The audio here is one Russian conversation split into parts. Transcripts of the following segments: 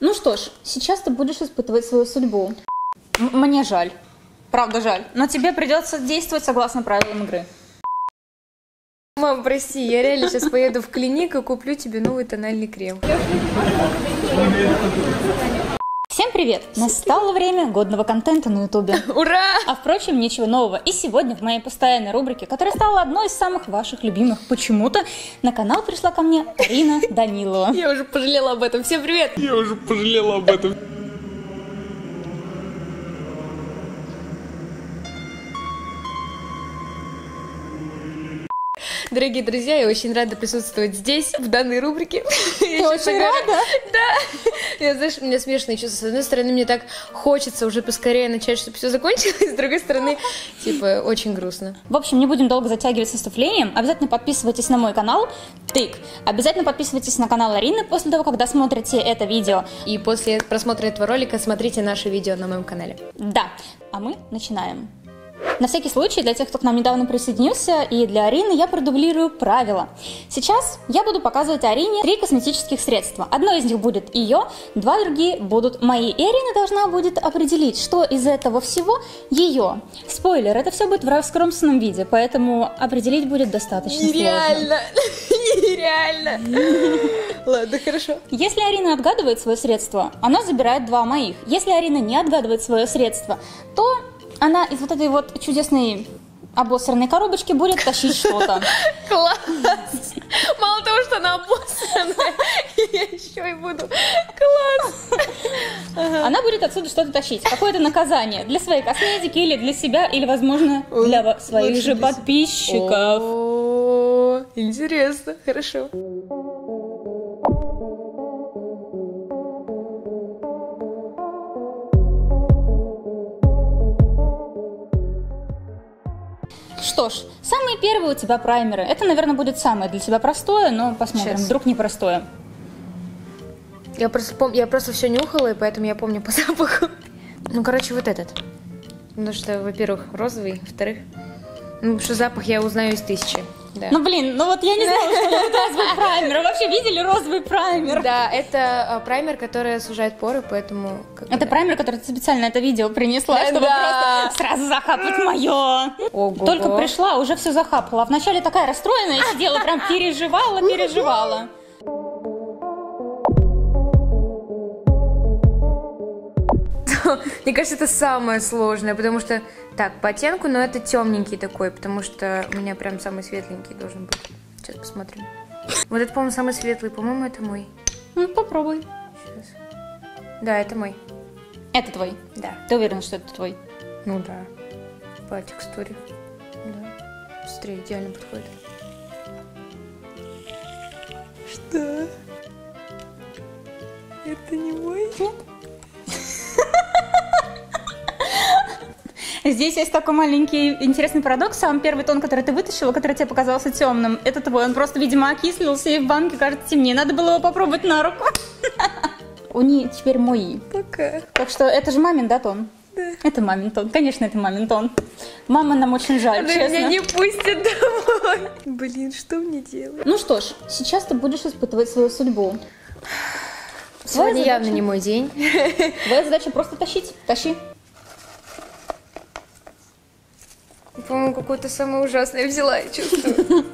Ну что ж, сейчас ты будешь испытывать свою судьбу. Мне жаль. Правда жаль. Но тебе придется действовать согласно правилам игры. Мам, прости, я реально сейчас поеду в клинику и куплю тебе новый тональный крем. Всем привет! Настало время годного контента на ютубе. Ура! А впрочем, ничего нового. И сегодня в моей постоянной рубрике, которая стала одной из самых ваших любимых почему-то, на канал пришла ко мне Арина Данилова. Я уже пожалела об этом. Всем привет! Я уже пожалела об этом. Дорогие друзья, я очень рада присутствовать здесь, в данной рубрике. Ты очень рада? Да. Знаешь, у меня смешанные чувства. С одной стороны, мне так хочется уже поскорее начать, чтобы все закончилось. С другой стороны, типа, очень грустно. В общем, не будем долго затягивать с выступлением. Обязательно подписывайтесь на мой канал Тык. Обязательно подписывайтесь на канал Арины после того, когда смотрите это видео. И после просмотра этого ролика смотрите наше видео на моем канале. Да, а мы начинаем. На всякий случай, для тех, кто к нам недавно присоединился, и для Арины я продублирую правила. Сейчас я буду показывать Арине 3 косметических средства. Одно из них будет ее, 2 другие будут мои. И Арина должна будет определить, что из этого всего ее. Спойлер, это все будет в раскромсанном виде, поэтому определить будет достаточно сложно. Нереально! Ладно, хорошо. Если Арина отгадывает свое средство, она забирает 2 моих. Если Арина не отгадывает свое средство, то она из вот этой вот чудесной обосранной коробочки будет тащить что-то. Класс! Мало того, что она обоссанная, я еще и буду. Класс! Она будет отсюда что-то тащить. Какое-то наказание для своей косметики или для себя, или, возможно, для своих же подписчиков. О, интересно, хорошо. Что ж, самые первые у тебя праймеры. Это, наверное, будет самое для тебя простое, но посмотрим, Сейчас. вдруг непростое. Я просто все нюхала, и поэтому я помню по запаху. Ну, короче, вот этот. Потому что, во-первых, розовый, во-вторых, ну, что запах я узнаю из 1000. Да. Ну, блин, ну вот я не знала, что это розовый праймер. Вы вообще видели розовый праймер? Да, это праймер, который сужает поры, поэтому... Это праймер, который ты специально это видео принесла, чтобы Да. просто сразу захапать мое. Ого. Только пришла, уже все захапала. Вначале такая расстроенная сидела, прям переживала. Мне кажется, это самое сложное, потому что... Так, по оттенку, но это темненький такой, потому что у меня прям самый светленький должен быть. Сейчас посмотрим. Вот это, по-моему, самый светлый. По-моему, это мой. Ну, попробуй. Сейчас. Да, это мой. Это твой? Да. Ты уверена, что это твой? Ну да. По текстуре. Да. Смотри, идеально подходит. Что? Это не мой? Нет. Здесь есть такой маленький интересный парадокс. Самый первый тон, который ты вытащила, который тебе показался темным, это твой. Он просто, видимо, окислился и в банке кажется темнее. Надо было его попробовать на руку. Они теперь мои. Пока. Так что это же мамин, да, тон? Да. Это мамин тон. Конечно, это мамин тон. Мама нам очень жаль, Она честно. меня не пустит домой. Блин, что мне делать? Ну что ж, сейчас ты будешь испытывать свою судьбу. Сегодня Твоя явно задача- не мой день. Твоя задача просто тащить. Тащи. По-моему, какое-то самое ужасное взяла, я чувствую.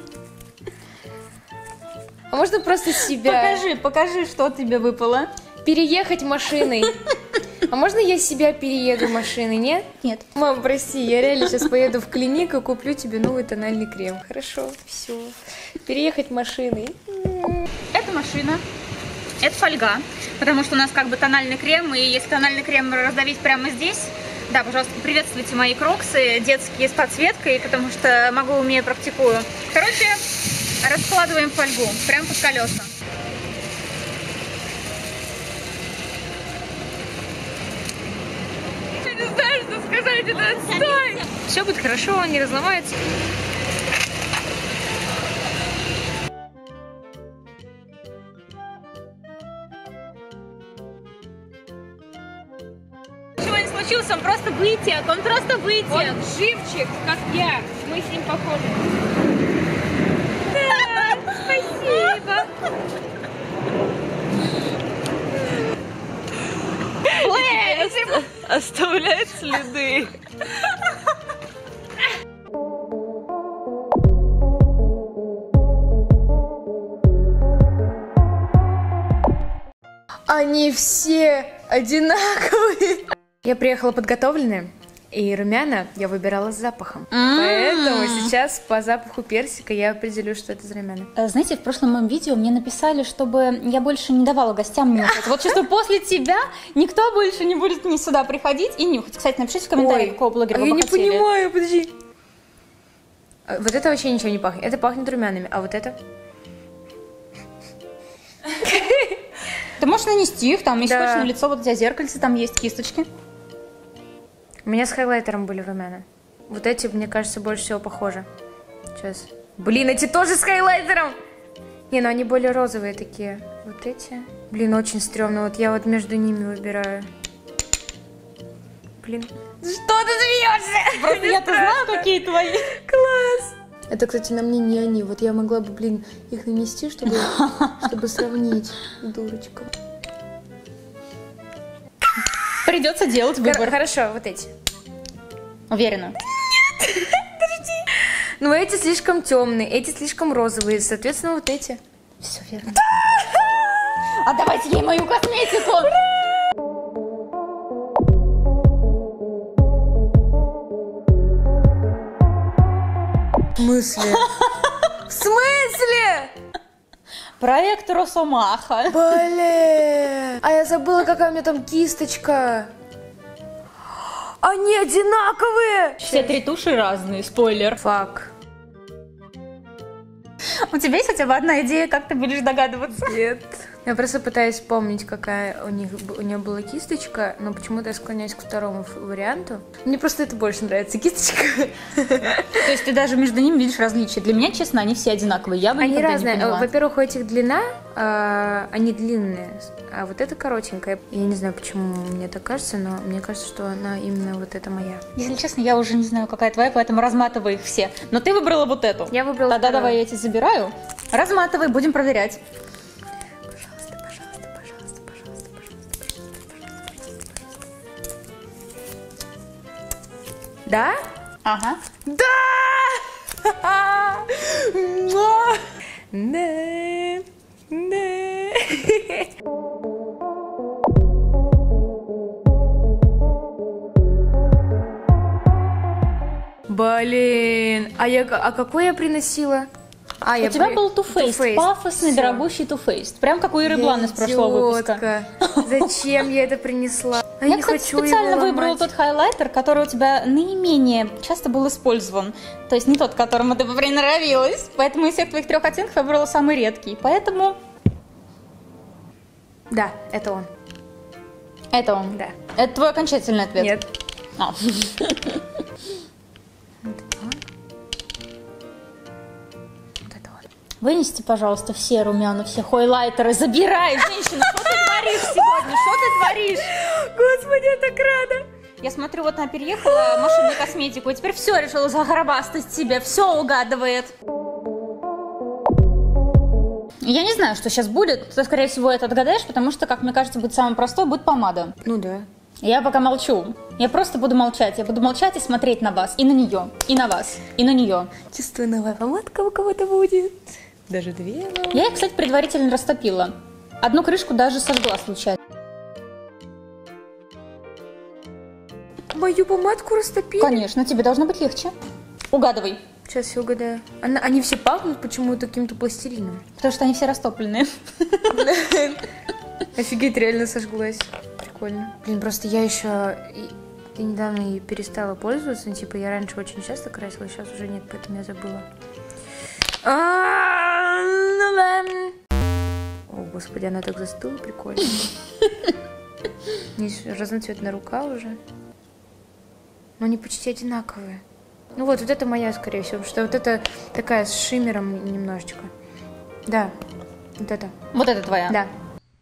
А можно просто себя Покажи, что тебе выпало. переехать машиной? А можно я себя перееду машиной, нет? Нет. Мам, прости, я реально сейчас поеду в клинику и куплю тебе новый тональный крем. Хорошо, все. Переехать машиной. Это машина. Это фольга, потому что у нас как бы тональный крем, и если тональный крем раздавить прямо здесь, да, пожалуйста, приветствуйте мои кроксы детские с подсветкой, потому что могу, умею, практикую. Короче, раскладываем фольгу прямо под колеса. Я не знаю, что сказать, это отстой. Все будет хорошо, не разломается. Ничего не случилось, он просто вытек, Он живчик, как я. Мы с ним похожи. Да, спасибо. оставляет следы. Они все одинаковые. Я приехала подготовленная, и румяна я выбирала с запахом. Поэтому сейчас по запаху персика я определю, что это за румяна. Знаете, в прошлом моем видео мне написали, чтобы я больше не давала гостям нюхать. Вот чувствую, после тебя никто больше не будет мне сюда приходить и нюхать. Кстати, напишите в комментариях, какого блогера вы я бы не хотели. понимаю, подожди. Вот это вообще ничего не пахнет. Это пахнет румянами, а вот это? Ты можешь нанести их, там, если Да. хочешь, на лицо, вот у тебя зеркальце, там есть кисточки. У меня с хайлайтером были румяна. Вот эти, мне кажется, больше всего похожи. Сейчас. Блин, эти тоже с хайлайтером! Не, ну они более розовые такие. Вот эти. Блин, очень стрёмно. Вот я вот между ними выбираю. Блин. Что ты смеешься? Просто я-то знаю, какие твои. Класс! Это, кстати, на мне не они. Вот я могла бы, блин, их нанести, чтобы сравнить. Дурочка. Придется делать выбор. Хорошо, вот эти. Уверена. Ну, эти слишком темные, эти слишком розовые. Соответственно, вот эти. Все верно. Отдавайте ей мою косметику. В смысле? В смысле? Проект Росомаха. Блин. А я забыла, какая у меня там кисточка. Они одинаковые. Все три туши разные, спойлер. Фак. У тебя есть хотя бы одна идея, как ты будешь догадываться? Нет. Я просто пытаюсь вспомнить, какая у нее была кисточка, но почему-то я склоняюсь к второму варианту. Мне просто это больше нравится, кисточка. То есть ты даже между ними видишь различия. Для меня, честно, они все одинаковые. Я бы Они никогда разные. не поняла. Во-первых, у этих длина, они длинные, а вот эта коротенькая. Я не знаю, почему мне так кажется, но мне кажется, что она именно вот эта моя. Если честно, я уже не знаю, какая твоя, поэтому разматывай их все. Но ты выбрала вот эту. Я выбрала Тогда вторую. давай я эти забираю. Разматывай, будем проверять. Да? Ага. Да! Блин, а какой я приносила? У тебя был Too Faced, пафосный, Всё. дорогущий Too Faced. Прям как у Иры Блан из прошлого выпуска. Идиотка. Зачем я это принесла? Я, не кстати, хочу специально его выбрала ломать. тот хайлайтер, который у тебя наименее часто был использован. То есть не тот, к которому ты бы приноровилась. Поэтому из всех твоих 3 оттенков я выбрала самый редкий. Поэтому Да, это он. это он. Да. Это твой окончательный ответ? Нет. А. Вот это он. Вынесите, пожалуйста, все румяна, все хайлайтеры. Забирай, женщина, что ты творишь сегодня? Что ты творишь? Господи, я так рада. Я смотрю, вот она переехала, машинную косметику, и теперь все решила загробастать себе, все угадывает. Я не знаю, что сейчас будет. Ты, скорее всего, это отгадаешь, потому что, как мне кажется, будет самое простое, будет помада. Ну да. Я пока молчу. Я просто буду молчать. Я буду молчать и смотреть на вас. И на нее. И на вас. И на нее. Чувствую, новая помадка у кого-то будет. Даже 2 новые. Я их, кстати, предварительно растопила. Одну крышку даже сожгла случайно. Мою помадку растопили? Конечно, тебе должно быть легче. Угадывай. Сейчас я угадаю. Они все пахнут почему-то каким-то пластилином. Потому что они все растопленные. Офигеть, реально сожглась. Прикольно. Блин, просто я еще и недавно и перестала пользоваться. Ну, типа, я раньше очень часто красила, сейчас уже нет, поэтому я забыла. О, господи, она так застыла, прикольно. Есть разноцветная рука уже. Но они почти одинаковые. Ну вот это моя, скорее всего, потому что вот это такая с шиммером немножечко. Да, вот это. Вот это твоя. Да.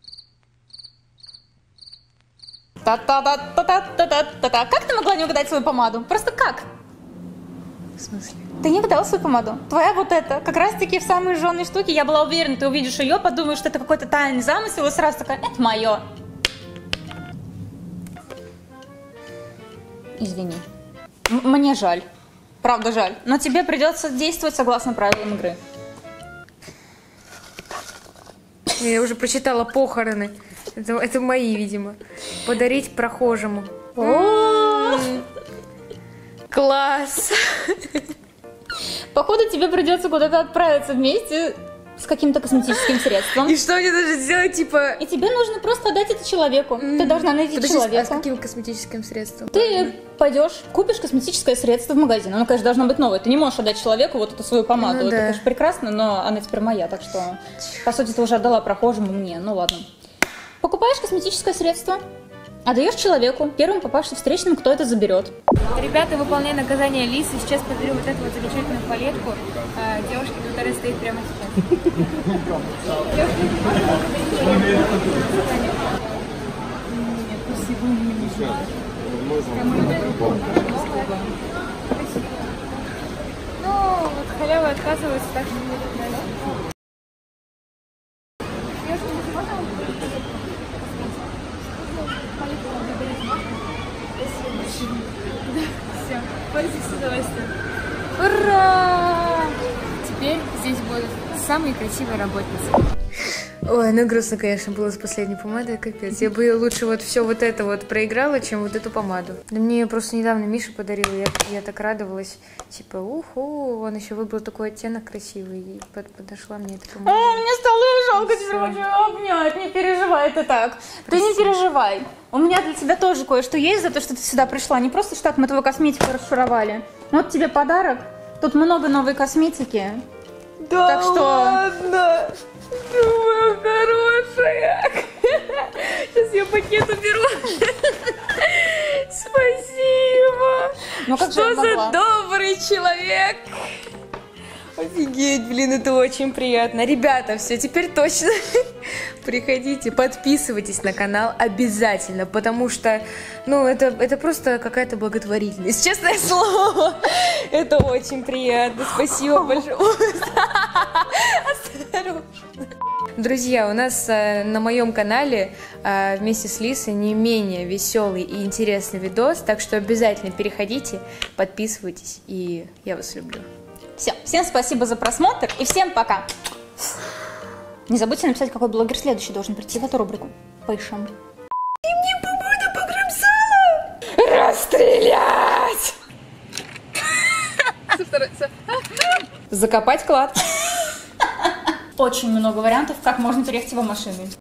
Та-та-та-та-та-та-та-та. Как ты могла не угадать свою помаду? Просто как? В смысле? Ты не угадала свою помаду. Твоя вот эта. Как раз таки в самой жженой штуке. Я была уверена, ты увидишь ее, подумаешь, что это какой-то тайный замысел, и сразу такая, это мое. Извини. Мне жаль. Правда жаль. Но тебе придется действовать согласно правилам игры. Я уже прочитала похороны. Это мои, видимо. Подарить прохожему. Класс! Походу, тебе придется куда-то отправиться вместе с каким-то косметическим средством. И что мне нужно сделать, типа... И тебе нужно просто отдать это человеку. Ты должна найти Подожди, человека. а с каким косметическим средством? Ты пойдешь, купишь косметическое средство в магазине. Оно, конечно, должно быть новое. Ты не можешь отдать человеку вот эту свою помаду. Ну, это, да. конечно, прекрасно, но она теперь моя. Так что, по сути, ты уже отдала прохожему мне. Ну ладно. Покупаешь косметическое средство, отдаешь человеку, первым попавшим встречным, кто это заберет. Ребята, выполняя наказание Лисы, сейчас подарю вот эту вот замечательную палетку девушке, которая стоит прямо сейчас. Ну, вот халява отказывается, так что мне так нравится. Все, пользуйтесь с удовольствием. Ура! Теперь здесь будут самые красивые работницы. Ой, ну грустно, конечно, было с последней помадой, капец. Я бы ее лучше вот все вот это вот проиграла, чем вот эту помаду. Да мне ее просто недавно Миша подарил, я так радовалась. Типа, уху, он еще выбрал такой оттенок красивый, и подошла мне эта помада. Мне стало жалко тебя очень обнять. Не переживай ты так. Ты не переживай. У меня для тебя тоже кое-что есть за то, что ты сюда пришла. Не просто так мы твою косметику расшаровали. Вот тебе подарок. Тут много новой косметики. Да Так что... ладно, моя хорошая. Сейчас я пакет уберу. Спасибо. Ну как же я Что за могла? добрый человек. Офигеть, блин, это очень приятно. Ребята, все, теперь точно приходите, подписывайтесь на канал обязательно, потому что, ну, это просто какая-то благотворительность, честное слово. Это очень приятно, спасибо большое. Осторожно. Друзья, у нас на моем канале вместе с Лисой не менее веселый и интересный видос, так что обязательно переходите, подписывайтесь, и я вас люблю. Все, всем спасибо за просмотр и всем пока. Не забудьте написать, какой блогер следующий должен прийти в эту рубрику. Пишем. И мне помада погребсала! Расстрелять! Закопать клад. Очень много вариантов, как можно переехать его машиной.